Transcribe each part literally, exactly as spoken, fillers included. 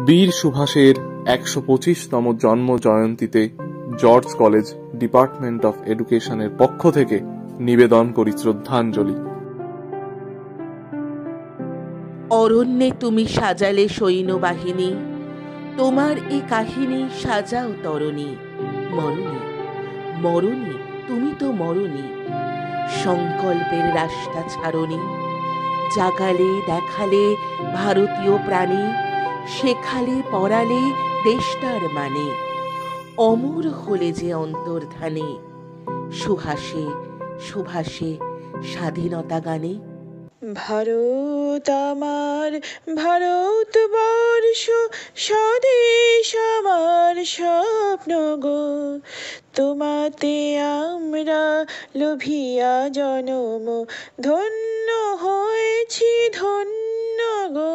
বীর সুভাষের একশো পঁচিশতম জন্ম জয়ন্তীতে জর্জ কলেজ ডিপার্টমেন্ট অফ এডুকেশনের পক্ষ থেকে নিবেদন করি শ্রদ্ধাঞ্জলি। অরণ্যে তুমি সাজালে সৈন্যবাহিনী, তোমার এই কাহিনী সাজাও তরণী। মরণী মরণী তুমি তো মরণী, সংকল্পের রাস্তা ছাড়নি। জাগালে দেখালে ভারতীয় প্রাণী, শেখালে পড়ালে দেশটার মানে। অমর হলে যে অন্তর্ধানে, সুহাসে সুভাষে স্বাধীনতা গানে। ভারত আমার ভারতবর্ষ, স্বদেশ আমার স্বপ্ন গো। তোমাতে আমরা লোভিয়া জনম, ধন্য হয়েছি ধন্য গো।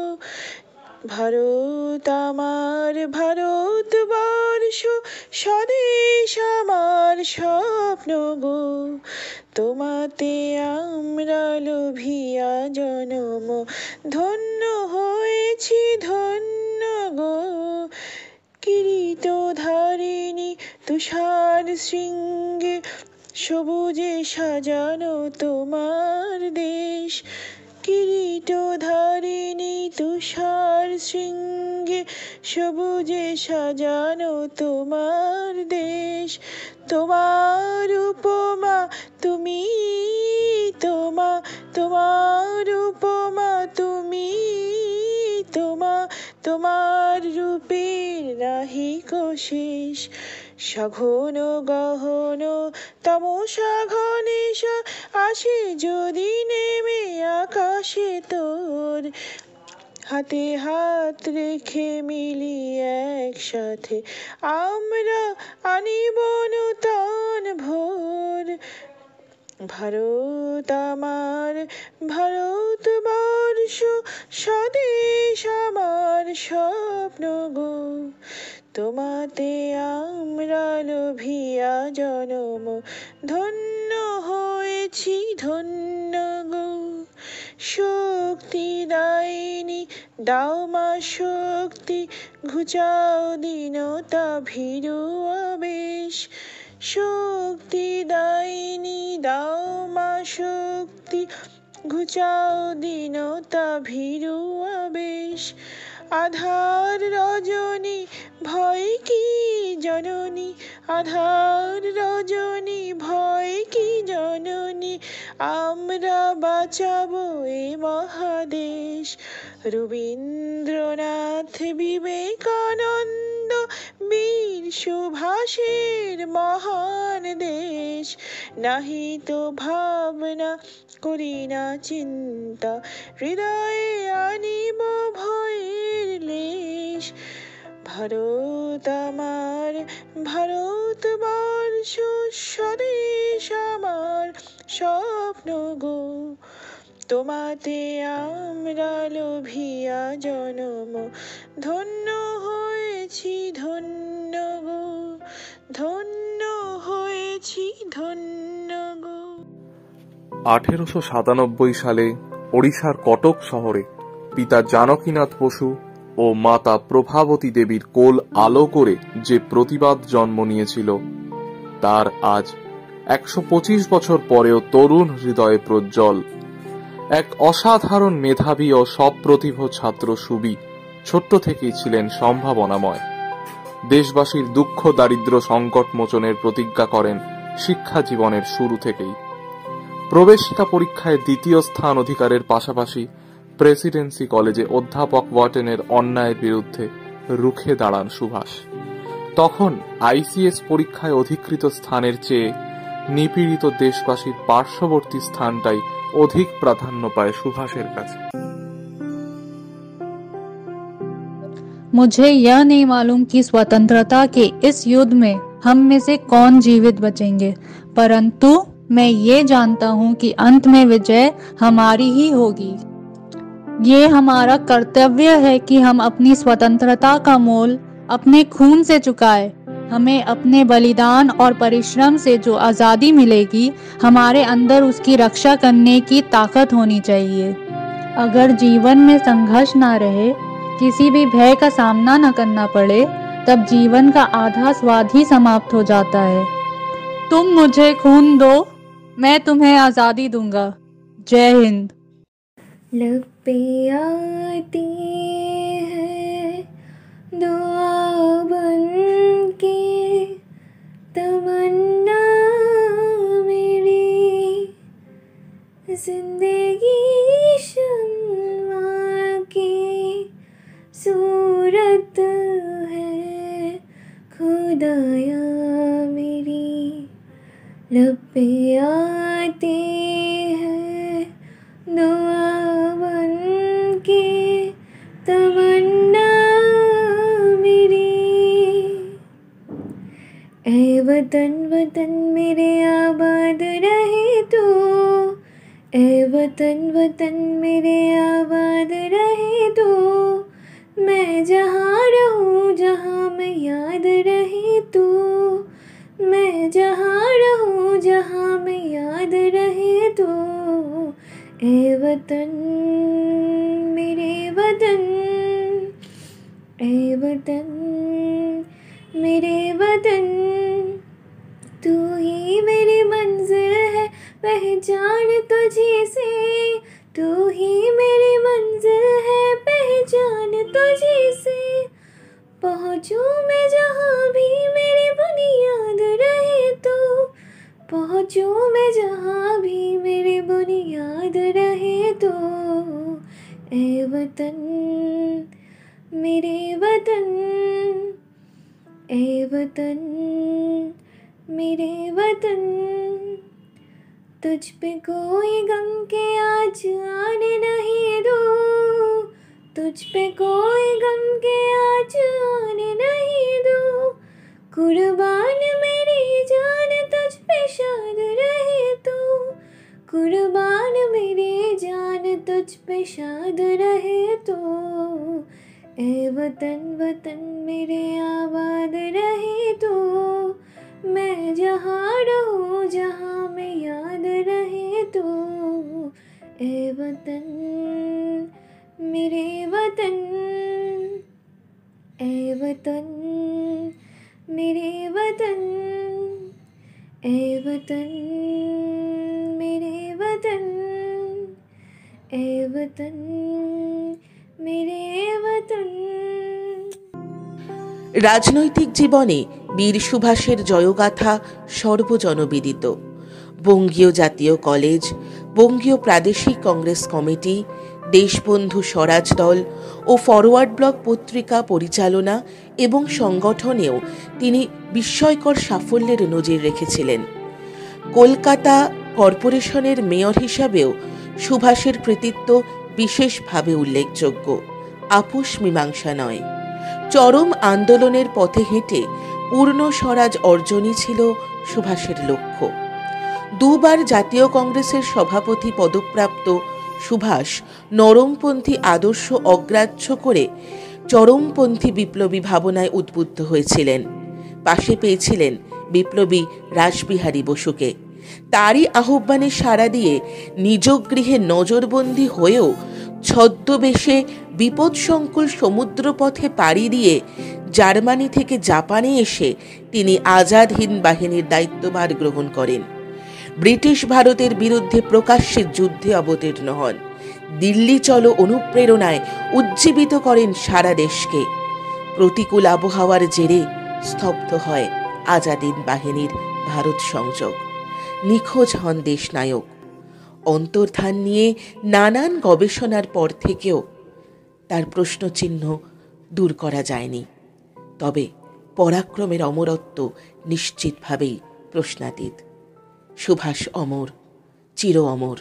ভারত আমার ভারতবর্ষ, স্বদেশ আমার স্বপ্ন গো। তোমাতে আমরা লোভিয়া জনম, ধন্য হয়েছি ধন্য গো। কিরীট ধারিণী তুষার শৃঙ্গে, সবুজে সাজানো তোমার দেশ। কিরীট ধারিণী তুষার শৃঙ্গে, সবুজে সাজানো তোমার দেশ। তোমার উপমা তুমি, তোমা তোমার উপমা তুমি, তোমা তোমার রূপের নাহিক শেষ। সঘন গহন তমসা ঘনেশা, আসে যদি নেমে আকাশে তোর। হাতে হাত রেখে মিলি একসাথে, আমরা আনিব নূতন ভোর। ভারত আমার ভারতবর্ষ, স্বদেশ আমার স্বপ্ন গো। তোমাতে আমরা লোভিয়া জনম, ধন্য হয়েছি ধন্য গো। শক্তি দায়িনী দাও মা শক্তি, ঘুচাও দীনতা ভীরু আবেশ। শক্তি দায়িনী দাও মা শক্তি, ঘুচাও দীনতা ভীরু আবেশ। আধার রজনী ভয় কি জননী, আধার রজনী ভয় কি জননী। আমরা বাঁচাবো এ মহাদেশ। রবীন্দ্রনাথ বিবেকানন্দ বীর সুভাষের মহান দেশ। নাহি তো ভাবনা করি না চিন্তা, হৃদয়ে আনিব ভয়ের লেশ। ভারত আমার ভারতবর্ষ, স্বদেশ আমার স্বপ্ন গো। তোমাতে আমরা লোভিয়া জনম, ধন্য হয়েছি ধন্য গো। ধন্য হয়েছি ধন্য গো। আঠেরোশো সাতানব্বই সালে ওড়িশার কটক শহরে পিতা জানকীনাথ বসু ও মাতা প্রভাবতী দেবীর কোল আলো করে যে প্রতিবাদ জন্ম নিয়েছিল, তার আজ একশো পঁচিশ বছর পরেও তরুণ হৃদয়ে প্রজ্জ্বল। এক অসাধারণ মেধাবী ও সপ্রতিভ ছাত্র সুবি ছোট্ট থেকেই ছিলেন সম্ভাবনাময়। দেশবাসীর দুঃখ দারিদ্র সংকট মোচনের প্রতিজ্ঞা করেন শিক্ষা জীবনের শুরু থেকেই। প্রবেশিকা পরীক্ষায় দ্বিতীয় স্থান অধিকারের পাশাপাশি প্রেসিডেন্সি কলেজে অধ্যাপক ওয়াটেনের অন্যায়ের বিরুদ্ধে রুখে দাঁড়ান সুভাষ। তখন আইসিএস পরীক্ষায় অধিকৃত স্থানের চেয়ে নিপীড়িত দেশবাসীর পার্শ্ববর্তী স্থানটাই অধিক প্রাধান্য পায় সুভাষের কাছে। मुझे यह नहीं मालूम कि स्वतंत्रता के इस युद्ध में हम में से कौन जीवित बचेंगे, परंतु मैं ये जानता हूँ कि अंत में विजय हमारी ही होगी। ये हमारा कर्तव्य है कि हम अपनी स्वतंत्रता का मोल अपने खून से चुकाए। हमें अपने बलिदान और परिश्रम से जो आज़ादी मिलेगी, हमारे अंदर उसकी रक्षा करने की ताकत होनी चाहिए। अगर जीवन में संघर्ष ना रहे किसी भी भय का सामना न करना पड़े, तब जीवन का आधा स्वाद ही समाप्त हो जाता है। तुम मुझे खून दो, मैं तुम्हें आजादी दूंगा। जय हिंद। लब पे आती है दुआ बन के तमन्ना मेरी, जिंदगी शम्मा की सूरत है खुदाया मेरी। लब पे आती है दुआ बन के तमन्ना मेरी। ऐ वतन वतन मेरे आबाद रहे तो, ऐ वतन वतन मेरे आबाद रहे तो, मैं जहाँ रहूँ जहाँ मैं याद रहे तो, मैं जहाँ रहूँ जहाँ मैं याद रहे तो। ऐ वतन मेरे वतन, ऐ वतन मेरे वतन, तू ही मेरी मंजिल है पहचान तुझी से, तू ही मेरी मंजिल है पहचान तुझी से। पहुँचूँ मैं जहाँ भी मेरी बुनियाद रहे तो, पहुँचूँ मैं जहाँ भी मेरी बुनियाद रहे तो। ऐ वतन मेरे वतन, ऐ वतन मेरे वतन, तुझ पे कोई गम के आज आने नहीं दूँ, तुझ पे कोई गम के आज आने नहीं दूँ। कुर्बान मेरी जान तुझ पे शाद रहे तो, कुर्बान मेरी जान तुझ पे शाद रहे तो। ऐ वतन वतन मेरे आबाद रहे तो, मैं जहाँ रहूँ जहाँ मैं याद रहे तो। ऐ वतन मेरे वतन, ऐ वतन मेरे वतन, ऐ वतन मेरे वतन, ऐ वतन मेरे वतन। রাজনৈতিক জীবনে বীর সুভাষের জয়গাথা সর্বজনবিদিত। বঙ্গীয় জাতীয় কলেজ, বঙ্গীয় প্রাদেশিক কংগ্রেস কমিটি, দেশবন্ধু স্বরাজ দল ও ফরওয়ার্ড ব্লক পত্রিকা পরিচালনা এবং সংগঠনেও তিনি বিস্ময়কর সাফল্যের নজির রেখেছিলেন। কলকাতা কর্পোরেশনের মেয়র হিসাবেও সুভাষের কৃতিত্ব বিশেষভাবে উল্লেখযোগ্য, আপোষ মীমাংসা নয়। চরম আন্দোলনের পথে হেঁটে পূর্ণ স্বরাজ অর্জনই ছিল সুভাষের লক্ষ্য। দুবার জাতীয় কংগ্রেসের সভাপতি পদপ্রাপ্ত সুভাষ নরমপন্থী আদর্শ অগ্রাহ্য করে চরমপন্থী বিপ্লবী ভাবনায় উদ্বুদ্ধ হয়েছিলেন। পাশে পেয়েছিলেন বিপ্লবী রাসবিহারী বসুকে। তারই আহ্বানে সাড়া দিয়ে নিজ গৃহে নজরবন্দি হয়েও ছদ্মবেশে বিপদসংকুল সমুদ্রপথে পাড়ি দিয়ে জার্মানি থেকে জাপানে এসে তিনি আজাদ হিন্দ বাহিনীর দায়িত্বভার গ্রহণ করেন। ব্রিটিশ ভারতের বিরুদ্ধে প্রকাশ্যে যুদ্ধে অবতীর্ণ হন। দিল্লি চলো অনুপ্রেরণায় উজ্জীবিত করেন সারা দেশকে। প্রতিকূল আবহাওয়ার জেরে স্তব্ধ হয় আজাদ হিন্দ বাহিনীর ভারত সংযোগ। নিখোঁজ হন দেশনায়ক। অন্তর্ধান নিয়ে নানান গবেষণার পর থেকেও তার প্রশ্নচিহ্ন দূর করা যায়নি। তবে পরাক্রমের অমরত্ব নিশ্চিতভাবেই প্রশ্নাতীত। সুভাষ অমর, চির অমর।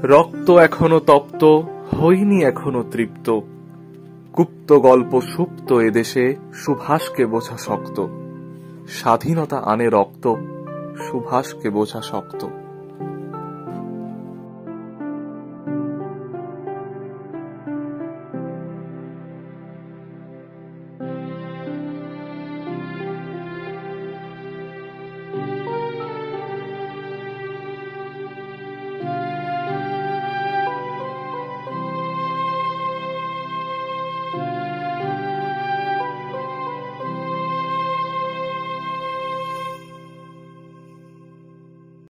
রক্ত এখনো তপ্ত, হইনি এখনো তৃপ্ত, গুপ্ত গল্প সুপ্ত এদেশে, সুভাষকে বোঝা শক্ত। স্বাধীনতা আনে রক্ত, সুভাষকে বোঝা শক্ত।